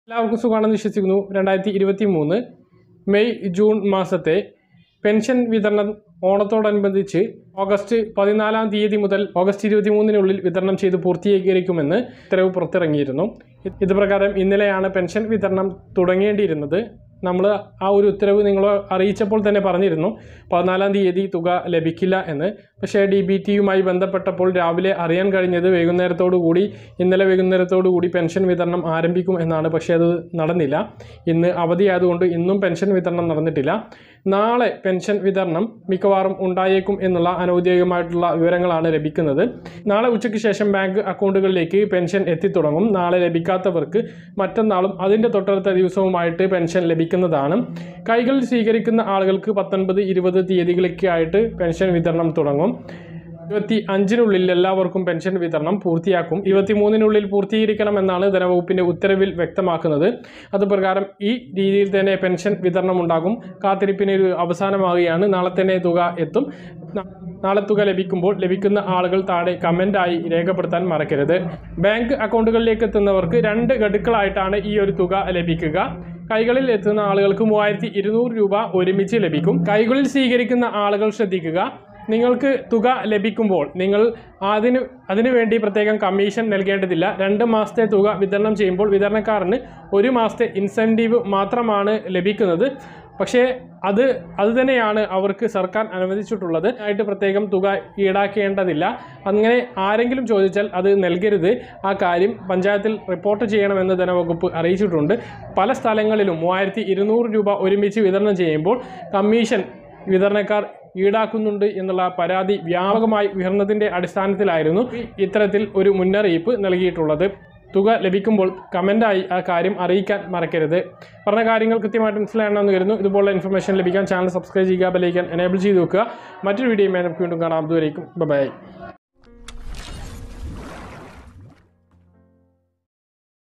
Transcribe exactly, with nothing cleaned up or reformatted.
എല്ലാവർക്കും സുഖമാണെന്ന് വിശ്വസിക്കുന്നു. രണ്ടായിരത്തി ഇരുപത്തി മൂന്ന് മെയ് ജൂൺ മാസത്തെ പെൻഷൻ വിതരണം ഓണത്തോടനുബന്ധിച്ച് ഓഗസ്റ്റ് പതിനാലാം തീയതി മുതൽ ഓഗസ്റ്റ് ഇരുപത്തി മൂന്നിനുള്ളിൽ വിതരണം ചെയ്ത് പൂർത്തീകരിക്കുമെന്ന് ഉത്തരവ് പുറത്തിറങ്ങിയിരുന്നു. ഇത് പ്രകാരം ഇന്നലെയാണ് പെൻഷൻ വിതരണം തുടങ്ങേണ്ടിയിരുന്നത്. നമ്മൾ ആ ഒരു ഉത്തരവ് നിങ്ങളെ അറിയിച്ചപ്പോൾ തന്നെ പറഞ്ഞിരുന്നു പതിനാലാം തീയതി തുക ലഭിക്കില്ല എന്ന്. പക്ഷേ ഡി ബി ടിയുമായി ബന്ധപ്പെട്ടപ്പോൾ രാവിലെ അറിയാൻ കഴിഞ്ഞത് വൈകുന്നേരത്തോടു കൂടി ഇന്നലെ വൈകുന്നേരത്തോടു കൂടി പെൻഷൻ വിതരണം ആരംഭിക്കും എന്നാണ്. പക്ഷേ അത് നടന്നില്ല. ഇന്ന് അവധിയായതുകൊണ്ട് ഇന്നും പെൻഷൻ വിതരണം നടന്നിട്ടില്ല. നാളെ പെൻഷൻ വിതരണം മിക്കവാറും ഉണ്ടായേക്കും എന്നുള്ള അനൗദ്യോഗികമായിട്ടുള്ള വിവരങ്ങളാണ് ലഭിക്കുന്നത്. നാളെ ഉച്ചയ്ക്ക് ശേഷം ബാങ്ക് അക്കൗണ്ടുകളിലേക്ക് പെൻഷൻ എത്തിത്തുടങ്ങും. നാളെ ലഭിക്കാത്തവർക്ക് മറ്റന്നാളും അതിൻ്റെ തൊട്ടടുത്ത ദിവസവുമായിട്ട് പെൻഷൻ ലഭിക്കുന്നതാണ്. കൈകളിൽ സ്വീകരിക്കുന്ന ആളുകൾക്ക് പത്തൊൻപത് ഇരുപത് തീയതികളൊക്കെ ആയിട്ട് പെൻഷൻ വിതരണം തുടങ്ങും. ഇരുപത്തി അഞ്ചിനുള്ളിൽ എല്ലാവർക്കും പെൻഷൻ വിതരണം പൂർത്തിയാക്കും. ഇരുപത്തി മൂന്നിനുള്ളിൽ പൂർത്തീകരിക്കണമെന്നാണ് ധനവകുപ്പിൻ്റെ ഉത്തരവിൽ വ്യക്തമാക്കുന്നത്. അതുപ്രകാരം ഈ രീതിയിൽ തന്നെ പെൻഷൻ വിതരണം ഉണ്ടാകും. കാത്തിരിപ്പിന് ഒരു അവസാനമാവുകയാണ്. നാളെ തന്നെ തുക എത്തും. നാളെ തുക ലഭിക്കുമ്പോൾ ലഭിക്കുന്ന ആളുകൾ താഴെ കമൻ്റായി രേഖപ്പെടുത്താൻ മറക്കരുത്. ബാങ്ക് അക്കൗണ്ടുകളിലേക്ക് എത്തുന്നവർക്ക് രണ്ട് ഗഡുക്കളായിട്ടാണ് ഈ ഒരു തുക ലഭിക്കുക. കൈകളിൽ എത്തുന്ന ആളുകൾക്ക് മൂവായിരത്തി ഇരുന്നൂറ് രൂപ ഒരുമിച്ച് ലഭിക്കും. കൈകളിൽ സ്വീകരിക്കുന്ന ആളുകൾ ശ്രദ്ധിക്കുക, നിങ്ങൾക്ക് തുക ലഭിക്കുമ്പോൾ നിങ്ങൾ അതിന് അതിനു വേണ്ടി പ്രത്യേകം കമ്മീഷൻ നൽകേണ്ടതില്ല. രണ്ട് മാസത്തെ തുക വിതരണം ചെയ്യുമ്പോൾ വിതരണക്കാരന് ഒരു മാസത്തെ ഇൻസെൻറ്റീവ് മാത്രമാണ് ലഭിക്കുന്നത്. പക്ഷേ അത് അതുതന്നെയാണ് അവർക്ക് സർക്കാർ അനുവദിച്ചിട്ടുള്ളത്. ആയിട്ട് പ്രത്യേകം തുക ഈടാക്കേണ്ടതില്ല. അങ്ങനെ ആരെങ്കിലും ചോദിച്ചാൽ അത് നൽകരുത്. ആ കാര്യം പഞ്ചായത്തിൽ റിപ്പോർട്ട് ചെയ്യണമെന്ന് ധനവകുപ്പ് അറിയിച്ചിട്ടുണ്ട്. പല സ്ഥലങ്ങളിലും മൂവായിരത്തി ഇരുന്നൂറ് രൂപ ഒരുമിച്ച് വിതരണം ചെയ്യുമ്പോൾ കമ്മീഷൻ വിതരണക്കാർ ഈടാക്കുന്നുണ്ട് എന്നുള്ള പരാതി വ്യാപകമായി ഉയർന്നതിൻ്റെ അടിസ്ഥാനത്തിലായിരുന്നു ഇത്തരത്തിൽ ഒരു മുന്നറിയിപ്പ് നൽകിയിട്ടുള്ളത്. തുക ലഭിക്കുമ്പോൾ കമൻ്റായി ആ കാര്യം അറിയിക്കാൻ മറക്കരുത്. പറഞ്ഞ കാര്യങ്ങൾ കൃത്യമായിട്ട് മനസ്സിലാകണമെന്ന് കരുതുന്നു. ഇതുപോലുള്ള ഇൻഫർമേഷൻ ലഭിക്കാൻ ചാനൽ സബ്സ്ക്രൈബ് ചെയ്യുക, ബെൽ ഐക്കൺ എനേബിൾ ചെയ്ത് വെക്കുക. മറ്റൊരു വീഡിയോയുമായി നമുക്ക് വീണ്ടും കാണാം. അതുവരേക്കും ബൈ.